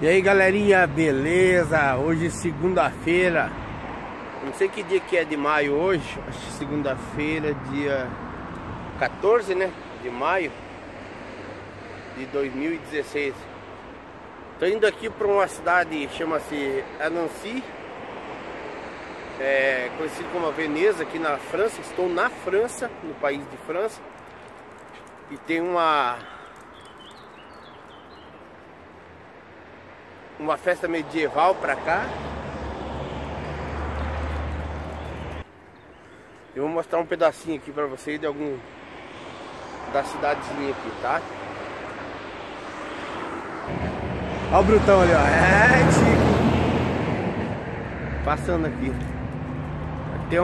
E aí galerinha, beleza? Hoje é segunda-feira. Não sei que dia que é de maio hoje. Acho que segunda-feira, dia 14, né? De maio de 2016. Tô indo aqui para uma cidade, chama-se Annecy, conhecido como a Veneza, aqui na França. Estou na França, no país de França. E tem uma festa medieval pra cá. Eu vou mostrar um pedacinho aqui pra vocês de algum da cidadezinha aqui, tá? Olha o Brutão ali, ó. Chico. Passando aqui. Tem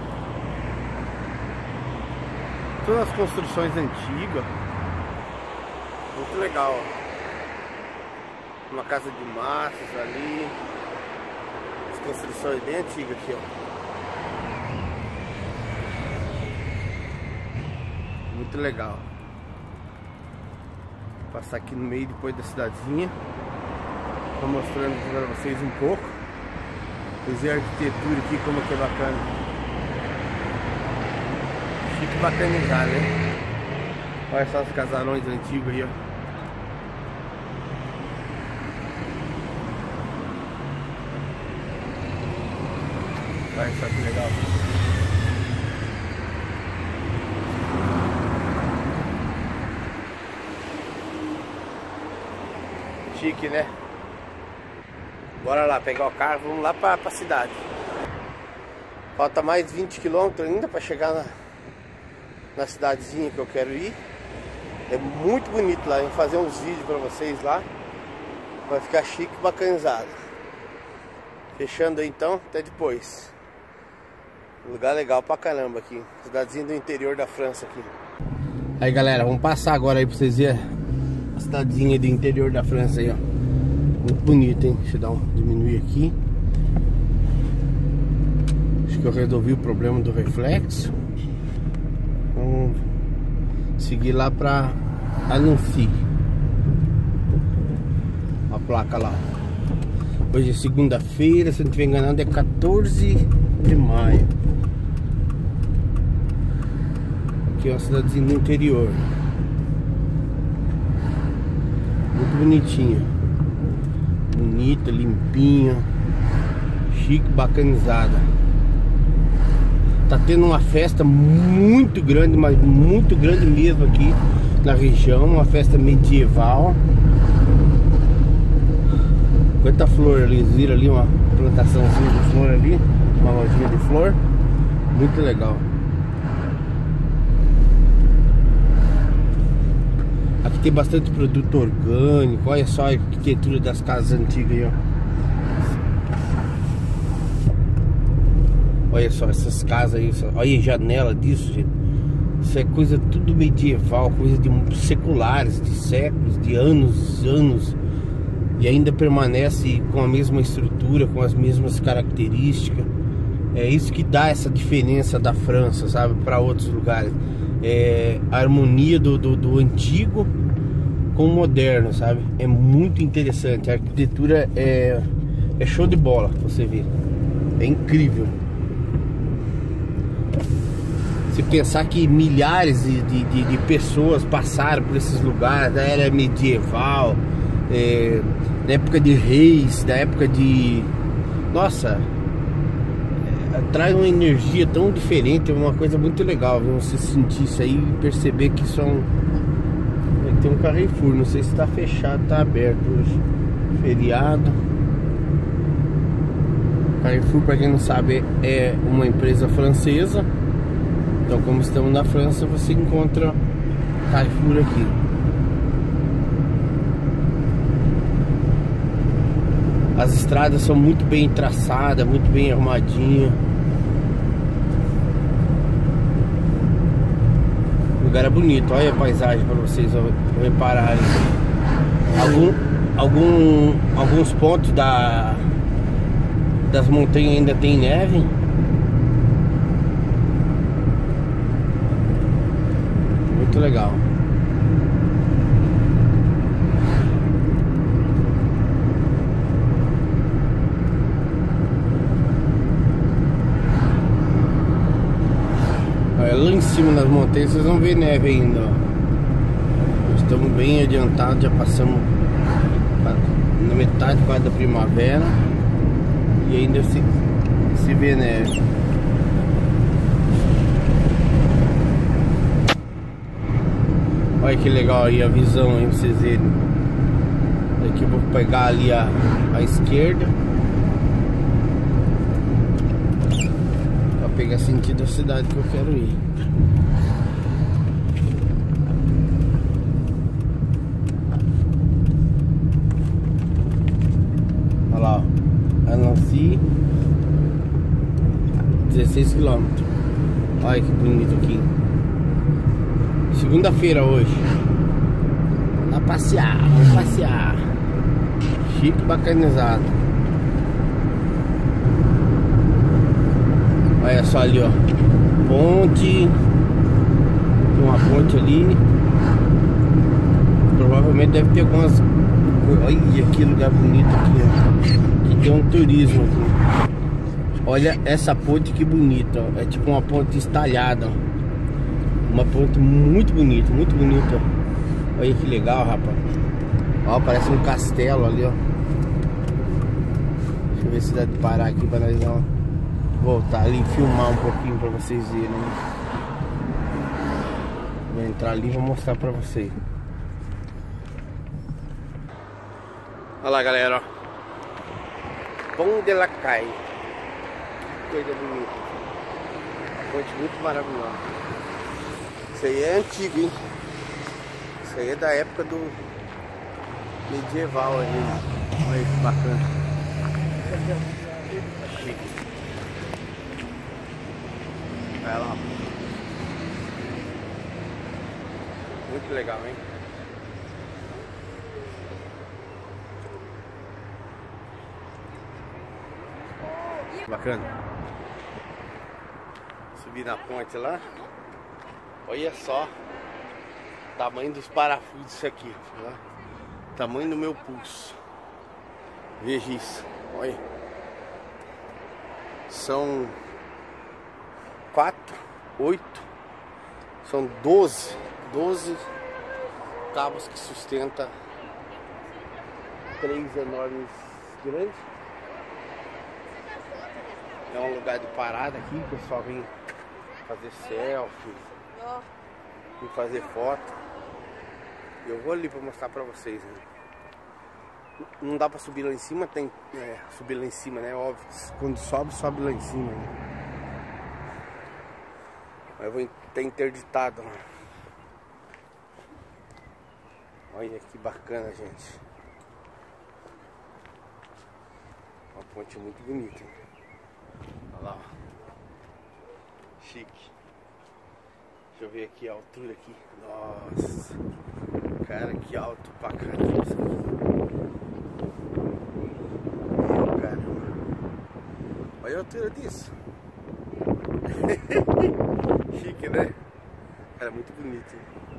todas as construções antigas. Muito legal, ó. Uma casa de massas ali. As construções bem antigas aqui, ó. Muito legal. Vou passar aqui no meio depois da cidadezinha. Tô mostrando para vocês um pouco. Fazer a arquitetura aqui, como que é bacana. Chique bacanizado, né? Olha só os casarões antigos aí, ó. Olha só que legal. Chique, né? Bora lá pegar o carro, vamos lá pra cidade. Falta mais 20 km ainda pra chegar na cidadezinha que eu quero ir. É muito bonito lá, vou fazer uns vídeos pra vocês lá. Vai ficar chique e bacanizado. Fechando aí então, até depois. Lugar legal pra caramba aqui. Cidadezinha do interior da França aqui. Aí galera, vamos passar agora aí pra vocês verem a cidadezinha do interior da França aí, ó. Muito bonito, hein? Deixa eu diminuir aqui. Acho que eu resolvi o problema do reflexo. Vamos seguir lá pra Annecy. A placa lá. Hoje é segunda-feira, se não estiver enganado, é 14 de maio. Aqui é uma cidadezinha do interior. Muito bonitinha. Bonita, limpinha. Chique, bacanizada. Tá tendo uma festa muito grande, mas muito grande mesmo aqui na região. Uma festa medieval. Quanta flor ali, viram ali uma plantaçãozinha de flor ali. Uma lojinha de flor. Muito legal. Aqui tem bastante produto orgânico. Olha só a arquitetura das casas antigas aí, ó. Olha só essas casas aí. Olha a janela disso, gente. Isso é coisa tudo medieval. Coisa de seculares, de séculos, de anos. E ainda permanece com a mesma estrutura, com as mesmas características. É isso que dá essa diferença da França, sabe, para outros lugares. É a harmonia do antigo com o moderno, sabe? É muito interessante. A arquitetura é show de bola, você vê. É incrível. Se pensar que milhares de pessoas passaram por esses lugares da era medieval, na época de reis, da época de... Nossa, traz uma energia tão diferente, é uma coisa muito legal, viu? Você sentir isso aí e perceber que isso é um... Tem um Carrefour, não sei se está fechado, está aberto hoje. Feriado. Carrefour, para quem não sabe, é uma empresa francesa. Então, como estamos na França, você encontra Carrefour aqui. As estradas são muito bem traçadas, muito bem arrumadinhas. O lugar é bonito, olha a paisagem para vocês repararem. Alguns pontos das montanhas ainda tem neve. Muito legal. cima nas montanhas vocês vão ver neve ainda, ó. Estamos bem adiantados, já passamos na metade quase da primavera e ainda se vê neve. Olha que legal aí a visão aí pra vocês verem. Aqui eu vou pegar ali a esquerda pra pegar sentido da cidade que eu quero ir. Olha lá, ó. Anansi, 16 km. Olha que bonito aqui. Segunda-feira hoje. Vamos passear. Chique, bacanizado. Olha só ali, ó. Ponte. Tem uma ponte ali. Provavelmente deve ter algumas. Olha que lugar bonito aqui, ó. Aqui tem um turismo aqui. Olha essa ponte que bonita, ó. É tipo uma ponte estalhada, ó. Uma ponte muito bonita, ó. Olha que legal, rapaz. Ó, parece um castelo ali, ó. Deixa eu ver se dá de parar aqui pra nós ó, voltar ali e filmar um pouquinho pra vocês verem. Vou entrar ali e vou mostrar pra vocês. Olha lá, galera, ó. Pont de la Caille. Coisa bonita. Ponte muito maravilhosa. Isso aí é antigo, hein? Isso aí é da época do medieval aí. Olha que bacana. Tá chique. Olha lá. Muito legal, hein? Bacana. Subir na ponte lá. Olha só o tamanho dos parafusos isso aqui, tá? Tamanho do meu pulso. Veja isso, olha. São 4, 8, são 12 cabos que sustenta 3 enormes grandes. É um lugar de parada aqui, o pessoal vem fazer selfie. Vim fazer foto. Eu vou ali pra mostrar pra vocês, né? Não dá pra subir lá em cima, tem subir lá em cima, né? Óbvio, quando sobe lá em cima, né? Mas eu vou ter interditado, né? Olha que bacana, gente. Uma ponte muito bonita, hein? Olha lá, ó. Chique. Deixa eu ver aqui a altura aqui. Nossa, cara, que alto pra caramba isso aqui. Meu caramba. Olha a altura disso. Chique, né? Cara, muito bonito, hein?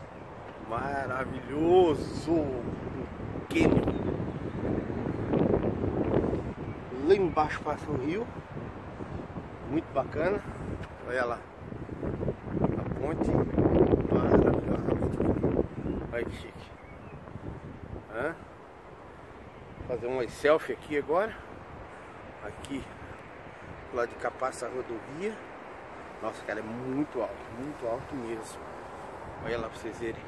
Maravilhoso. Cânion. Lá embaixo passa um rio. Muito bacana. Olha lá. Ponte maravilhosamente bonita. Olha que chique. Fazer uma selfie aqui agora. Aqui do lado de cá passa a rodovia. Nossa, cara, é muito alto mesmo. Olha lá pra vocês verem.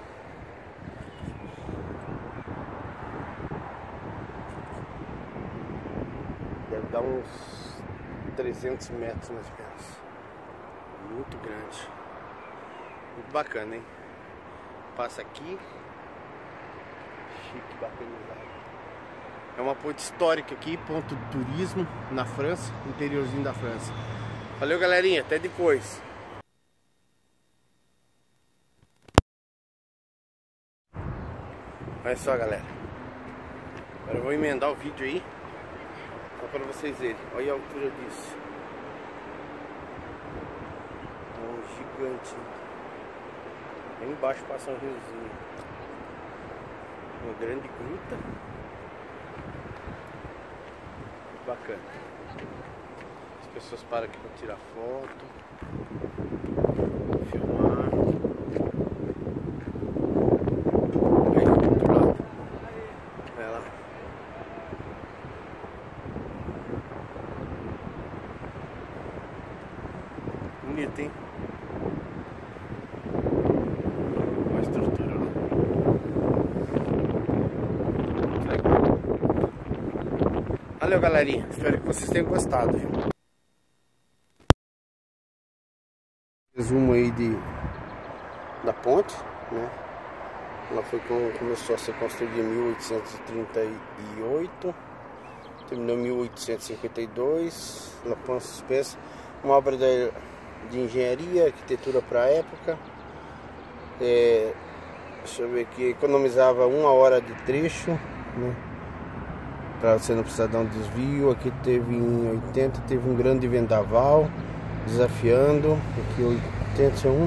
Deve dar uns 300 metros mais ou menos. Muito grande. Muito bacana, hein? Passa aqui. Chique, bacanizado. É uma ponte histórica aqui, ponto de turismo na França, interiorzinho da França. Valeu, galerinha, até depois. Olha só, galera. Agora eu vou emendar o vídeo aí, só para vocês verem. Olha a altura disso. É um gigante. Aí embaixo passa um riozinho. Uma grande gruta. Bacana. As pessoas param aqui para tirar foto. Filmar. Aí do outro lado. Olha lá. Bonito, hein? Uma estrutura, né? Legal. Valeu, galerinha. Espero que vocês tenham gostado. Resumo aí da ponte, né? Ela começou a ser construída em 1838, terminou em 1852. La Ponte Suspensa, uma obra de engenharia, arquitetura para a época. Deixa eu ver aqui, economizava 1 hora de trecho, né? Para você não precisar dar um desvio. Aqui teve em 80, teve um grande vendaval desafiando. Aqui 81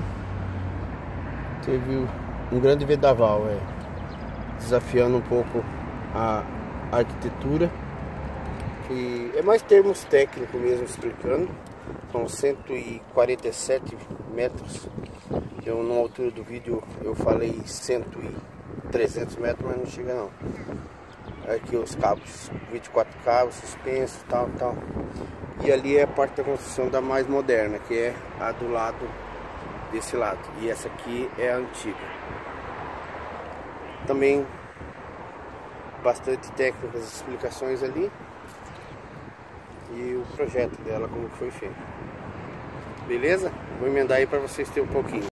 teve um grande vendaval, desafiando um pouco a arquitetura. E é mais termos técnicos mesmo explicando. São 147 metros. Eu, na altura do vídeo, eu falei 300 metros, mas não chega não. Aqui os cabos, 24 cabos, suspensos, tal. E ali é a parte da construção da mais moderna, que é a do lado desse lado. E essa aqui é a antiga. Também bastante técnicas e explicações ali. E o projeto dela, como que foi feito. Beleza? Vou emendar aí para vocês terem um pouquinho.